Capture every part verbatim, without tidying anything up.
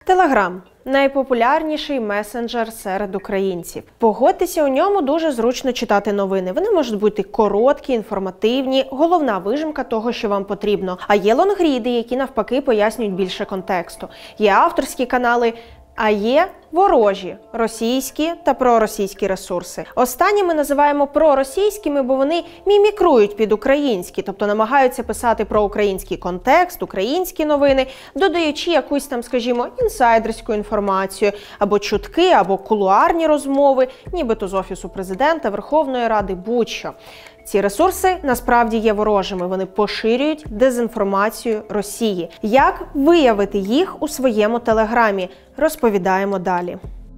Телеграм – найпопулярніший месенджер серед українців. Погодьтеся, у ньому дуже зручно читати новини. Вони можуть бути короткі, інформативні, головна вижимка того, що вам потрібно. А є лонгріди, які навпаки пояснюють більше контексту. Є авторські канали, а є ворожі російські та проросійські ресурси. Останні ми називаємо проросійськими, бо вони мімікрують під українські, тобто намагаються писати про український контекст, українські новини, додаючи якусь там, скажімо, інсайдерську інформацію, або чутки, або кулуарні розмови, нібито з Офісу Президента, Верховної Ради, будь-що. Ці ресурси насправді є ворожими, вони поширюють дезінформацію Росії. Як виявити їх у своєму телеграмі? Розповідаємо далі.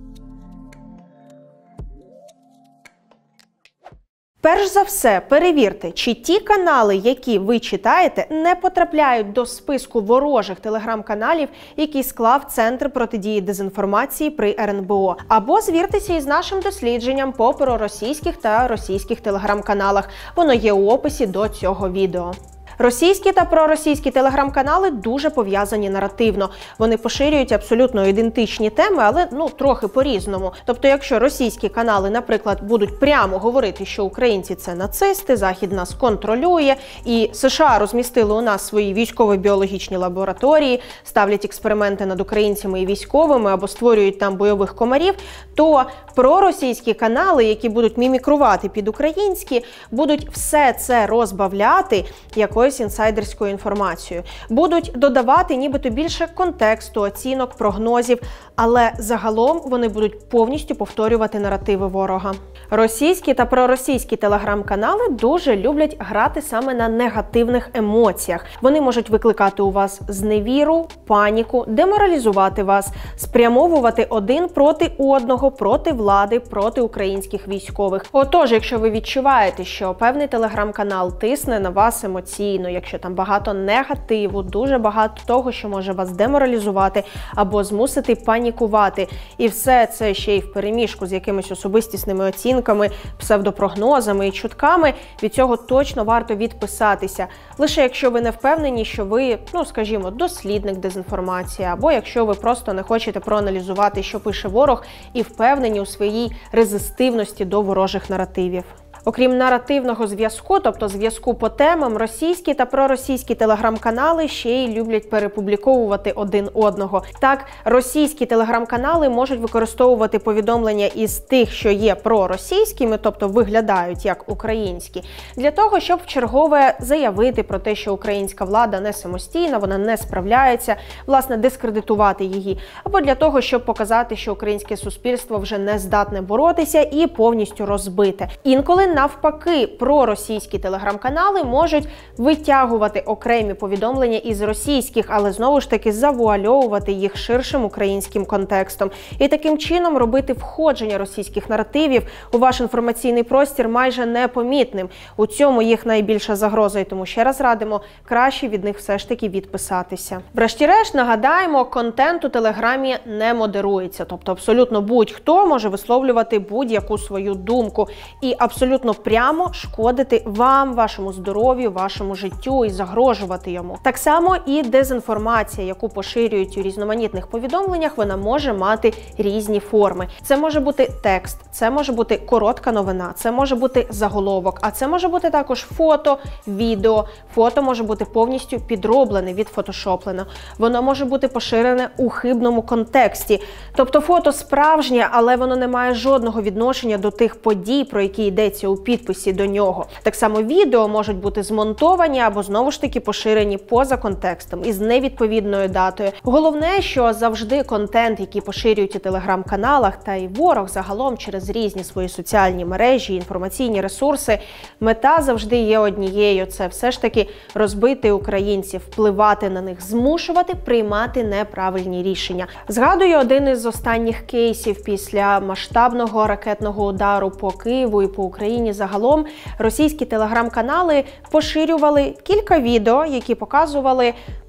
Перш за все, перевірте, чи ті канали, які ви читаєте, не потрапляють до списку ворожих телеграм-каналів, які склав Центр протидії дезінформації при ер ен бе о. Або звіртеся із нашим дослідженням по проросійських та російських телеграм-каналах. Воно є у описі до цього відео. Російські та проросійські телеграм-канали дуже пов'язані наративно. Вони поширюють абсолютно ідентичні теми, але ну трохи по-різному. Тобто, якщо російські канали, наприклад, будуть прямо говорити, що українці – це нацисти, Захід нас контролює, і США розмістили у нас свої військово-біологічні лабораторії, ставлять експерименти над українцями і військовими або створюють там бойових комарів, то проросійські канали, які будуть мімікрувати під українські, будуть все це розбавляти якоюсь інсайдерською інформацією. Будуть додавати нібито більше контексту, оцінок, прогнозів, але загалом вони будуть повністю повторювати наративи ворога. Російські та проросійські телеграм-канали дуже люблять грати саме на негативних емоціях. Вони можуть викликати у вас зневіру, паніку, деморалізувати вас, спрямовувати один проти одного, проти влади, проти українських військових. Отож, якщо ви відчуваєте, що певний телеграм-канал тисне на вас емоційно, якщо там багато негативу, дуже багато того, що може вас деморалізувати або змусити панікувати, і все це ще й вперемішку з якимись особистісними оцінками, псевдопрогнозами і чутками, від цього точно варто відписатися. Лише якщо ви не впевнені, що ви, ну скажімо, дослідник дезінформації, або якщо ви просто не хочете проаналізувати, що пише ворог, і впевнені у своїй резистивності до ворожих наративів. Окрім наративного зв'язку, тобто зв'язку по темам, російські та проросійські телеграм-канали ще й люблять перепубліковувати один одного. Так, російські телеграм-канали можуть використовувати повідомлення із тих, що є проросійськими, тобто виглядають як українські, для того, щоб вчергове заявити про те, що українська влада не самостійна, вона не справляється, власне, дискредитувати її, або для того, щоб показати, що українське суспільство вже не здатне боротися і повністю розбите. Інколи навпаки, проросійські телеграм-канали можуть витягувати окремі повідомлення із російських, але знову ж таки завуальовувати їх ширшим українським контекстом. І таким чином робити входження російських наративів у ваш інформаційний простір майже непомітним. У цьому їх найбільша загроза, і тому ще раз радимо краще від них все ж таки відписатися. Врешті-решт, нагадаємо, контент у Телеграмі не модерується, тобто абсолютно будь-хто може висловлювати будь-яку свою думку і абсолютно прямо шкодити вам, вашому здоров'ю, вашому життю і загрожувати йому. Так само і дезінформація, яку поширюють у різноманітних повідомленнях, вона може мати різні форми. Це може бути текст, це може бути коротка новина, це може бути заголовок, а це може бути також фото, відео. Фото може бути повністю підроблене, відфотошоплено. Воно може бути поширене у хибному контексті. Тобто фото справжнє, але воно не має жодного відношення до тих подій, про які йдеться у підписі до нього. Так само відео можуть бути змонтовані або знову ж таки поширені поза контекстом із невідповідною датою. Головне, що завжди контент, який поширюють у телеграм-каналах, та й ворог загалом через різні свої соціальні мережі, інформаційні ресурси, мета завжди є однією – це все ж таки розбити українців, впливати на них, змушувати приймати неправильні рішення. Згадую один із останніх кейсів після масштабного ракетного удару по Києву і по Україні загалом. Російські телеграм-канали поширювали кілька відео, які показували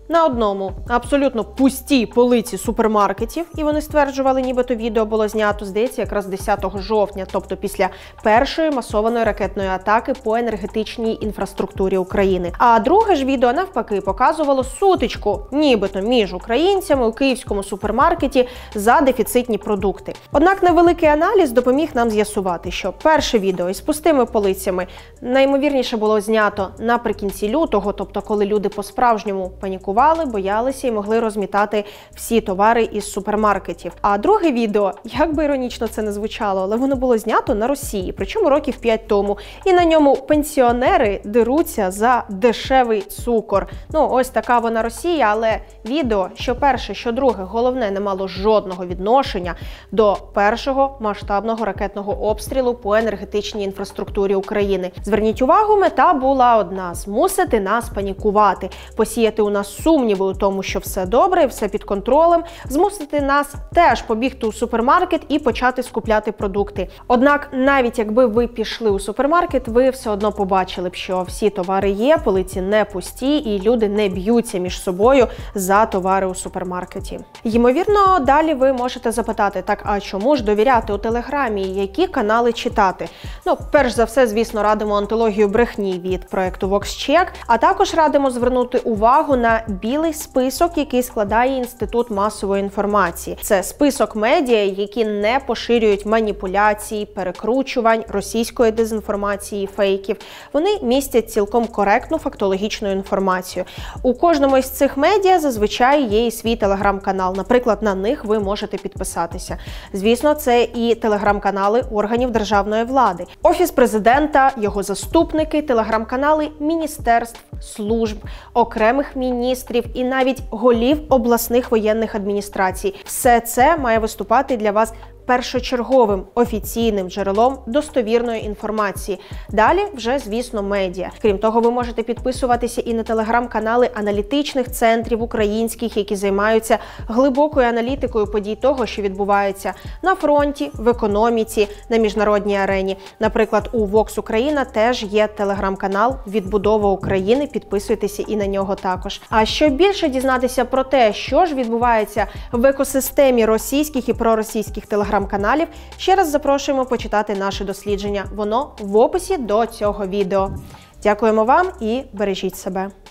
На одному абсолютно пусті полиці супермаркетів, і вони стверджували, нібито відео було знято, здається, якраз десятого жовтня, тобто після першої масованої ракетної атаки по енергетичній інфраструктурі України. А друге ж відео, навпаки, показувало сутичку, нібито між українцями у київському супермаркеті за дефіцитні продукти. Однак невеликий аналіз допоміг нам з'ясувати, що перше відео із пустими полицями наймовірніше було знято наприкінці лютого, тобто коли люди по-справжньому панікували, боялися і могли розмітати всі товари із супермаркетів. А друге відео, як би іронічно це не звучало, але воно було знято на Росії, причому років п'ять тому. І на ньому пенсіонери деруться за дешевий цукор. Ну, ось така вона Росія, але відео, що перше, що друге, головне, не мало жодного відношення до першого масштабного ракетного обстрілу по енергетичній інфраструктурі України. Зверніть увагу, мета була одна – змусити нас панікувати, посіяти у нас сумніви у тому, що все добре, все під контролем, змусити нас теж побігти у супермаркет і почати скупляти продукти. Однак, навіть якби ви пішли у супермаркет, ви все одно побачили б, що всі товари є, полиці не пусті і люди не б'ються між собою за товари у супермаркеті. Ймовірно, далі ви можете запитати, так, а чому ж довіряти у Телеграмі, які канали читати? Ну, перш за все, звісно, радимо антологію брехні від проекту VoxCheck, а також радимо звернути увагу на білий список, який складає Інститут масової інформації. Це список медіа, які не поширюють маніпуляцій, перекручувань, російської дезінформації, фейків. Вони містять цілком коректну фактологічну інформацію. У кожному із цих медіа зазвичай є і свій телеграм-канал. Наприклад, на них ви можете підписатися. Звісно, це і телеграм-канали органів державної влади. Офіс президента, його заступники, телеграм-канали міністерств, служб, окремих міністрів і навіть голів обласних воєнних адміністрацій. Все це має виступати для вас першочерговим офіційним джерелом достовірної інформації. Далі вже, звісно, медіа. Крім того, ви можете підписуватися і на телеграм-канали аналітичних центрів українських, які займаються глибокою аналітикою подій того, що відбувається на фронті, в економіці, на міжнародній арені. Наприклад, у Vox Україна теж є телеграм-канал «Відбудова України», підписуйтеся і на нього також. А щоб більше дізнатися про те, що ж відбувається в екосистемі російських і проросійських телеграм каналів, ще раз запрошуємо почитати наше дослідження. Воно в описі до цього відео. Дякуємо вам і бережіть себе.